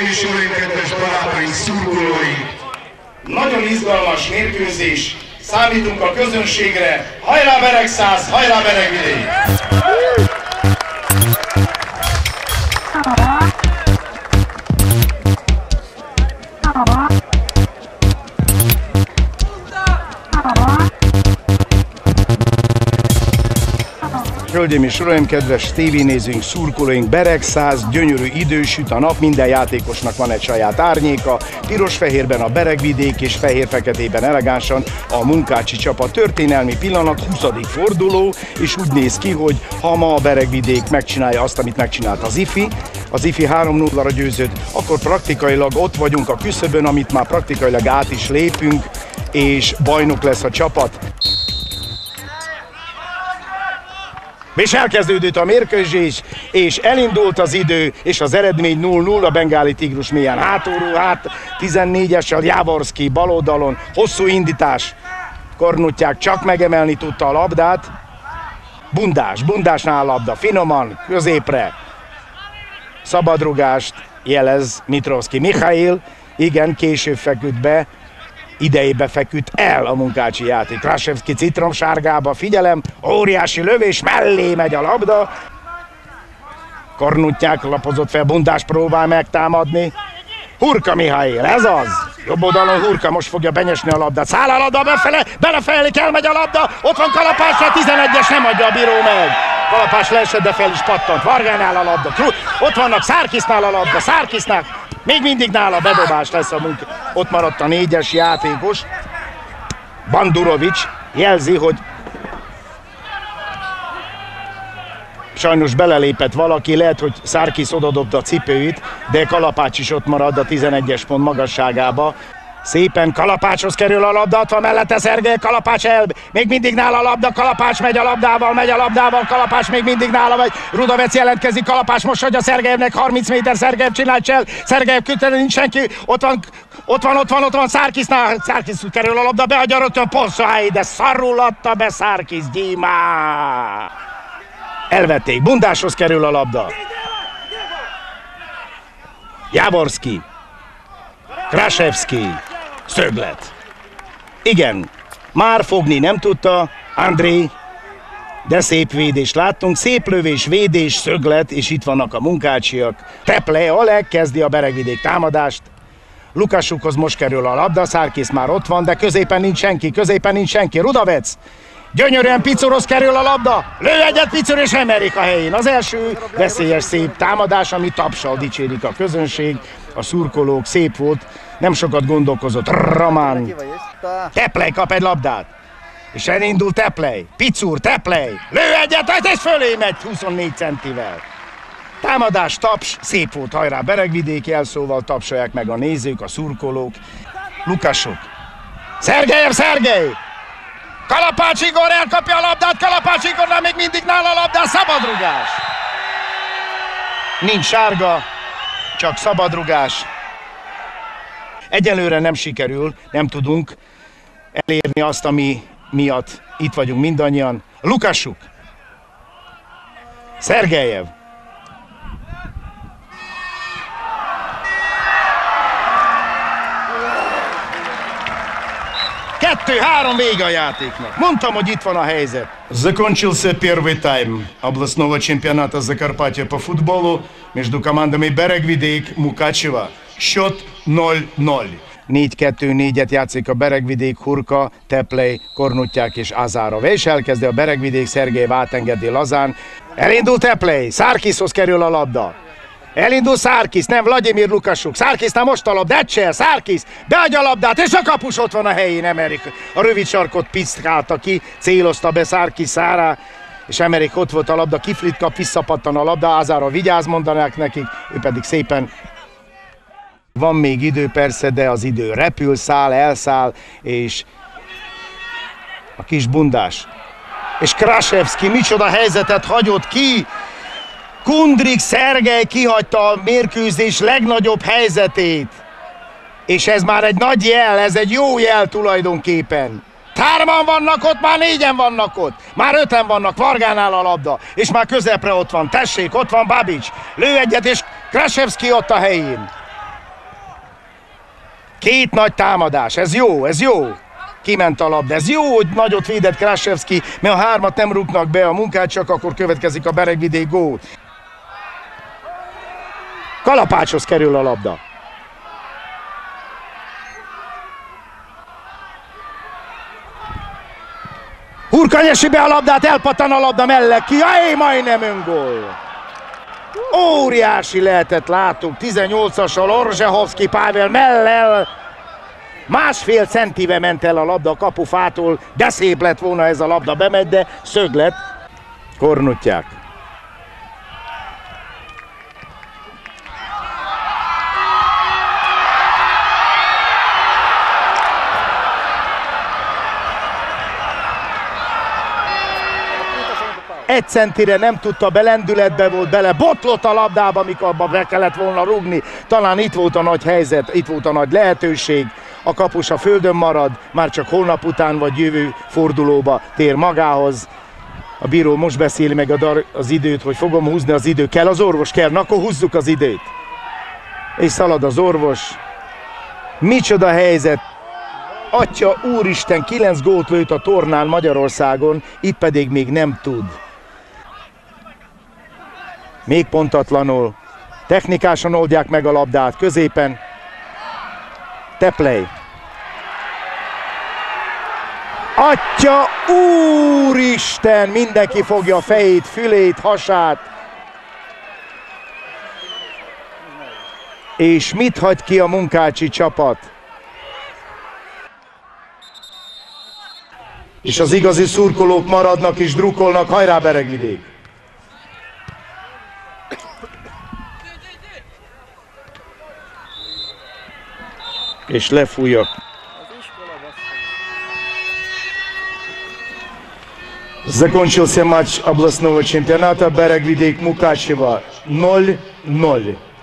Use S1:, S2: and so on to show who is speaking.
S1: Hölgyeim és uraim, kedves barátaink, szurkolóink! Nagyon izgalmas mérkőzés, számítunk a közönségre. Hajrá Beregszász, hajrá Beregvidék!
S2: Hölgyeim és uraim, kedves tévénézőink, szurkolóink, Beregszász, gyönyörű idő süt a nap, minden játékosnak van egy saját árnyéka, piros-fehérben a Beregvidék és fehér-feketében elegánsan a Munkácsi csapat. Történelmi pillanat, 20. forduló, és úgy néz ki, hogy ha ma a Beregvidék megcsinálja azt, amit megcsinált az IFI 3-0-ra győzött, akkor praktikailag ott vagyunk a küszöbön, amit már praktikailag át is lépünk, és bajnok lesz a csapat. És elkezdődött a mérkőzés, és elindult az idő, és az eredmény 0-0, a bengáli tigrus mélyen hátulról, 14-essel Jaworski bal oldalon, hosszú indítás. Kornutják csak megemelni tudta a labdát. Bundásnál a labda, finoman, középre. Szabadrugást jelez Mitrovszki Mihail, igen, később feküdt be. Idejébe feküdt el a Munkácsi játék. Krasevski citromsárgába, figyelem, óriási lövés, mellé megy a labda. Kornutják lapozott fel, Bundás próbál megtámadni. Hurka Mihail, ez az! Jobb oldalon Hurka most fogja benyesni a labdát. Száll a labda befele, belefejlik, elmegy a labda, ott van Kalapásra, 11-es, nem adja a bíró meg. Kalapás leesett, de fel is pattant. Vargánál a labda, ott vannak, Szárkisznál a labda, Szárkisznál. Még mindig nála bedobás lesz a munka. Ott maradt a 4-es játékos. Bandurovics jelzi, hogy sajnos belelépett valaki, lehet, hogy Szárkis odadobta a cipőit, de Kalapács is ott marad a 11-es pont magasságába. Szépen Kalapácshoz kerül a labda, ott van mellette Szergej, Kalapács még mindig nála a labda, Kalapács megy a labdával, Kalapács még mindig nála megy, Rudovec jelentkezik, Kalapács most hagyja Szergejevnek, 30 méter, Szergejev csinál csel, Szergejev küldeni, nincs senki, ott van Szárkisznál, Szárkis kerül a labda, beadja rögtön Poszai, de szarul adta be Szárkis, Gyimá! Elvették, Bundáshoz kerül a labda. Jaworski, Krasevski, szöglet. Igen, már fogni nem tudta André, de szép védést láttunk, szép lövés, védés, szöglet, és itt vannak a munkácsiak. Teple, Oleg kezdi a Beregvidék támadást. Lukasukhoz most kerül a labda, Szárkis már ott van, de középen nincs senki, Rudovec. Gyönyörűen Picurhoz kerül a labda, lő egyet Picur és emelik a helyén. Az első veszélyes szép támadás, ami tapsal dicsérik a közönség, a szurkolók, szép volt, nem sokat gondolkozott Ramán. Teplej kap egy labdát, és elindul Teplej, Picur, Teplej, lő egyet, és fölé megy 24 centivel. Támadás, taps, szép volt, hajrá Beregvidék, jelszóval tapsolják meg a nézők, a szurkolók. Lukasuk, Szergej! Kalapács Igor elkapja a labdát, Kalapács Igornál még mindig nála a labdán, szabadrugás. Nincs sárga, csak szabadrugás. Egyelőre nem sikerül, nem tudunk elérni azt, ami miatt itt vagyunk mindannyian. Lukasuk, Szergejev. Kettő-három vége a játéknak. Mondtam, hogy itt van a helyzet.
S1: Закончился первый тайм областного чемпионата Закарпатья по футболу между командами Берегвидейк, Мукачево. Счет 0-0.
S2: 4-2-4-et játszik a Beregvidék, Hurka, Teplej, Kornutják és Azárov. És elkezdi a Beregvidék, Szergejev átengedi lazán. Elindul Teplej, Szárkishoz kerül a labda. Elindul Szárkis, nem Vladimir Lukasuk. Szárkisnál most a labda, Ecsel, Szárkis, beadja a labdát, és a kapus ott van a helyén, Emerik. A rövid sarkot piszkálta ki, célozta be Szárkis szára, és Emerik ott volt a labda, kiflit kap, visszapattan a labda, Azárov vigyáz, mondanák nekik, ő pedig szépen. Van még idő persze, de az idő repül, száll, elszáll, és a kis Bundás. És Krasevski micsoda helyzetet hagyott ki, Kundrik Szergej kihagyta a mérkőzés legnagyobb helyzetét. És ez már egy nagy jel, ez egy jó jel tulajdonképpen. 3-an vannak ott, már 4-en vannak ott. Már 5-en vannak, Vargánál a labda. És már közepre ott van, tessék, ott van Babics. Lő egyet, és Krasevski ott a helyén. Két nagy támadás, ez jó, ez jó. Kiment a labda, ez jó, hogy nagyot védett Krasevski, mert a hármat nem rúgnak be a Munkácsiak, akkor következik a Beregvidék gól. Kalapácshoz kerül a labda. Hurkany esi be a labdát, elpattan a labda mellett ki, jaj, majdnem öngól. Óriási lehetett, látunk, 18-assal Orzsehovszki Pável mellel. Másfél centibe ment el a labda a kapufától, de szép lett volna ez a labda, bemegy, de szög lett. Kornutják. Egy centire nem tudta, belendületbe volt bele, botlott a labdába, amikor abba be kellett volna rúgni. Talán itt volt a nagy helyzet, itt volt a nagy lehetőség. A kapus a földön marad, már csak holnap után vagy jövő fordulóba tér magához. A bíró most beszéli meg az időt, hogy fogom húzni az időt. Kell az orvos? Kell, na akkor húzzuk az időt. És szalad az orvos. Micsoda helyzet! Atya úristen, 9 gólt lőtt a tornán Magyarországon, itt pedig még nem tud. Még pontatlanul. Technikásan oldják meg a labdát, középen. Teplej. Atya úristen, mindenki fogja a fejét, fülét, hasát. És mit hagy ki a munkácsi csapat? És az igazi szurkolók maradnak és drukkolnak, hajrá Beregvidék! És lefújja. Закончился матч областного чемпионата Берег-Видейк-Мукачево 0-0.